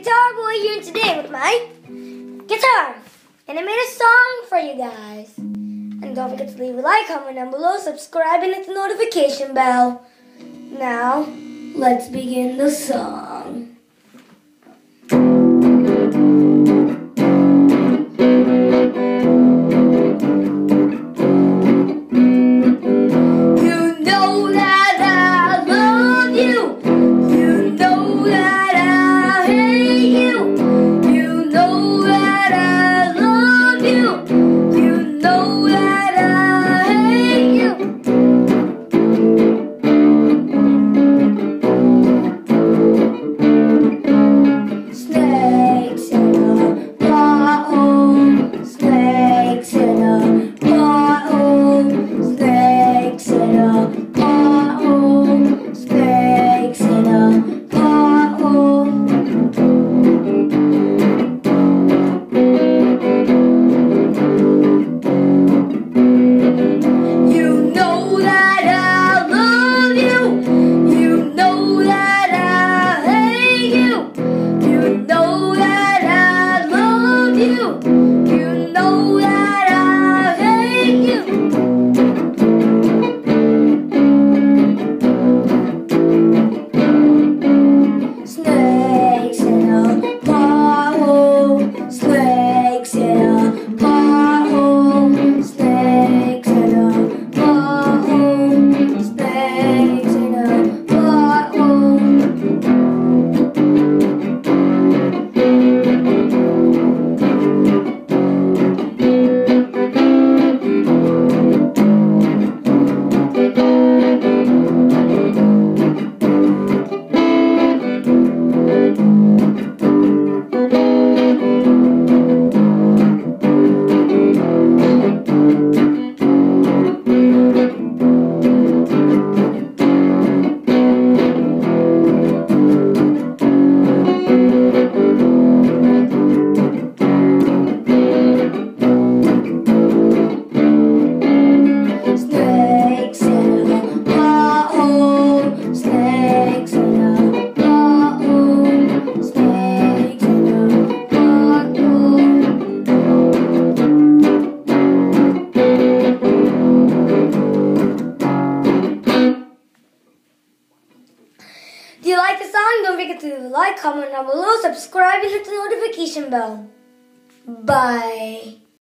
Guitar Boy here today with my guitar. And I made a song for you guys. And don't forget to leave a like, comment down below, subscribe, and hit the notification bell. Now, let's begin the song. If you like the song, don't forget to like, comment down below, subscribe, and hit the notification bell. Bye.